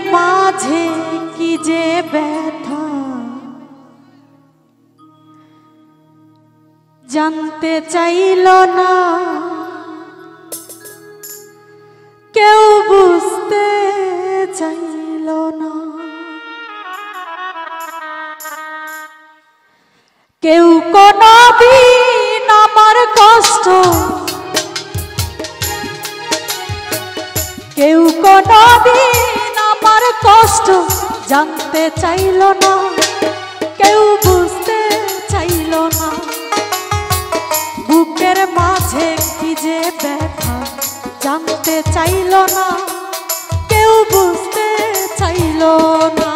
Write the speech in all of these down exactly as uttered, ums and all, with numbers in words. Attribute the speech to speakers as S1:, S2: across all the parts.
S1: মাঝে কি যে ব্যথা জানতে চাইল না কেউ, বুঝতে চাইল না কেউ। কোনদিন আমার কষ্ট কেউ কোনদিন আমার কষ্ট জানতে চাইল না কেউ, বুঝতে চাইল না। বুকের মাঝে কি যে ব্যথা জানতে চাইল না কেউ, বুঝতে চাইল না।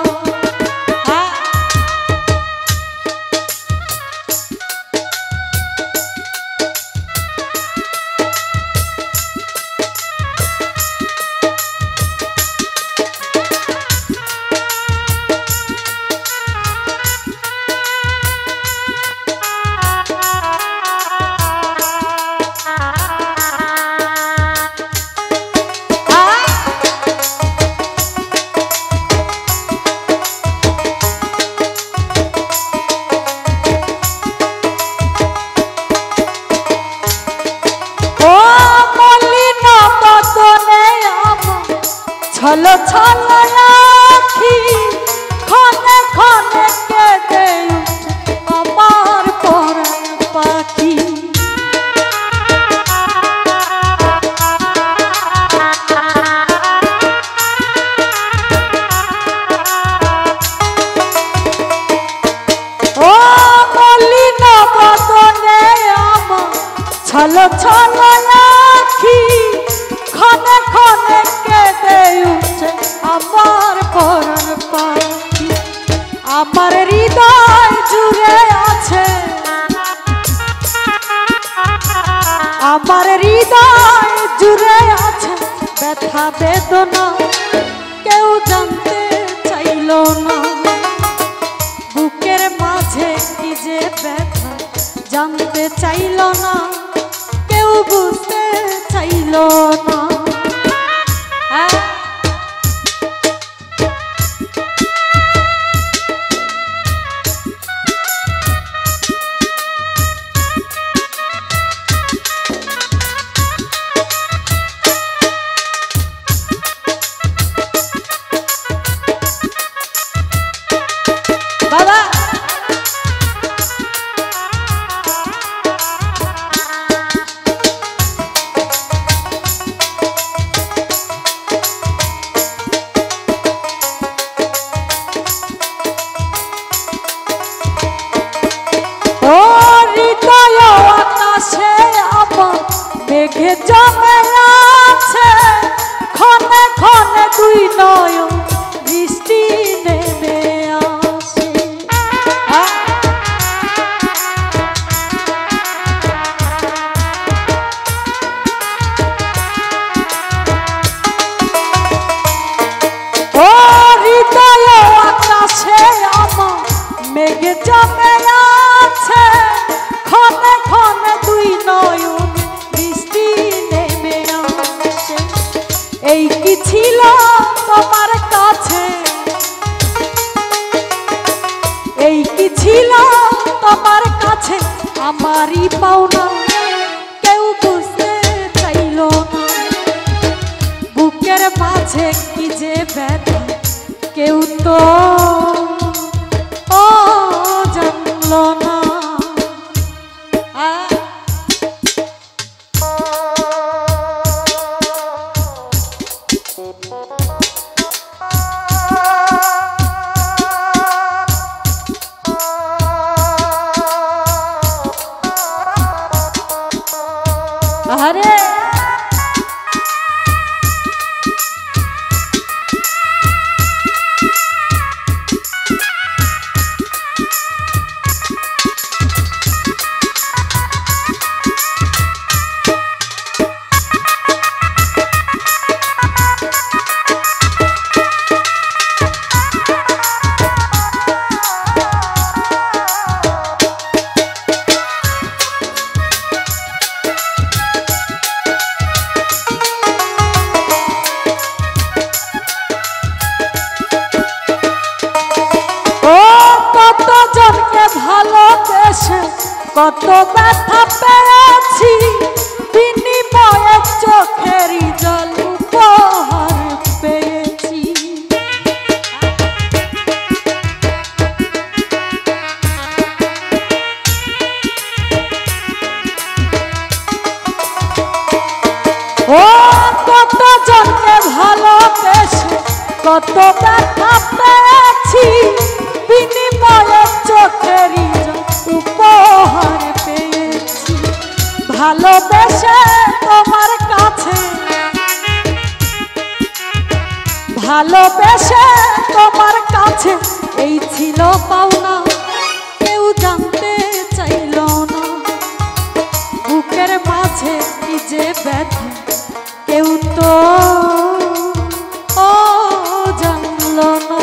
S1: ছলো ছলো আখি ক্ষণে ক্ষণে কেঁদে উঠে আমার পরাণ পাখি। ও মলিন বদনে আমার ছলো ছলো আখি ক্ষণে ক্ষণে কেঁদে উঠে আমার পরাণ পাখি। আমার হৃদয় জুড়ে আছে আমার হৃদয় জুড়ে আছে ব্যথা বেদনা কেউ জানতে চাইল না। বুকের মাঝে কি যে ব্যথা জানতে চাইল না কেউ, বুঝতে চাইল না। মেঘে জমে আছে ক্ষণে ক্ষণে দুই নয়ন বৃষ্টি নেমে আসে। ও হৃদয় আকাশে আমার মেঘে জমে আছে ক্ষণে ক্ষণে দুই নয়ন এই কি ছিল তোমার কাছে এই কি ছিল তোমার কাছে আমারই পাওনা কেউ, বুঝতে চাইল না। বুকের মাঝে কি যে ব্যথা কেউ তো ও জানল না। আরে কত ব্যথা পেয়েছি বিনিময়ে চোখেরই জল উপহার পেয়েছি। ও কত জনকে ভালোবেসে কত ব্যথা পেয়েছি বিনিময়ে চোখেরই জল উপহার পেয়েছি। ভালোবেসে তোমার কাছে ভালোবেসে তোমার কাছে এই ছিল পাওনা, কেউ জানতে চাইল না বুকের মাঝে কি যে ব্যথা কেউ তো ও জানল না।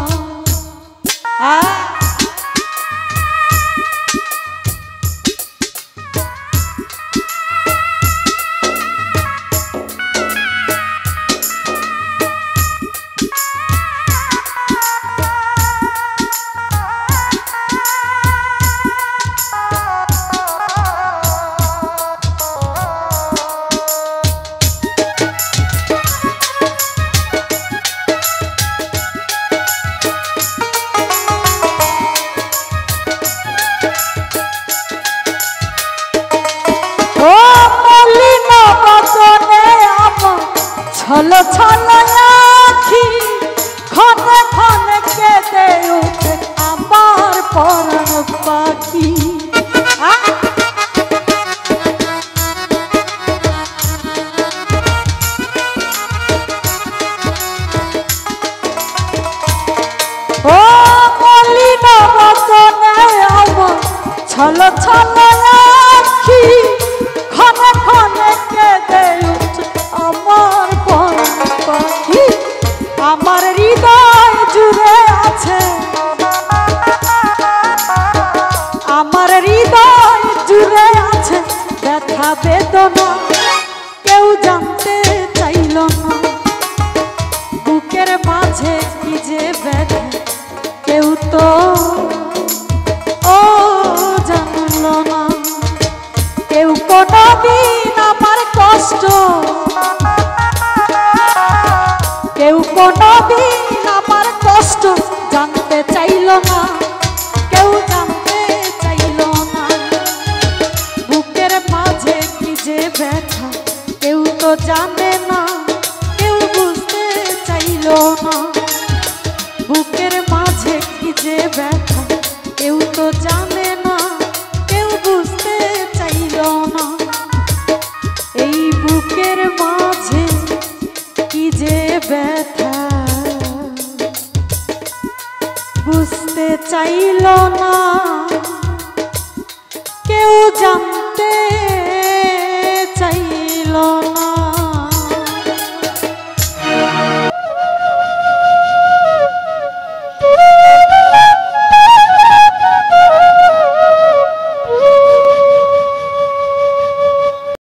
S1: ছল ছল আখি ক্ষণে ক্ষণে কেঁদে ওঠে আমার পরাণ পাখি। ও মলিন বদনে আমার ছল ছল আখি ক্ষণে ক্ষণে কেঁদে ওঠে আমার পাখি। আমার হৃদয় জুড়ে আছে আমার হৃদয় জুড়ে আছে ব্যথা বেদনা, কেউ জানতে চাইল না বুকের মাঝে কি যে ব্যথা কেউ তো ও জানল না। কেউ কোনদিন আমার কষ্ট কেউ কোনদিন আমার কষ্ট জানতে চাইল না, কেউ জানতে চাইল না বুকের মাঝে কি যে ব্যথা কেউ তো জানে না, কেউ বুঝতে চাইল না বুকের মাঝে কি যে ব্যথা কেউ তো জানে না, কেউ বুঝতে চাইল না এই বুকের মাঝে কি যে ব্যথা বুঝতে চাইল না, কেউ জানতে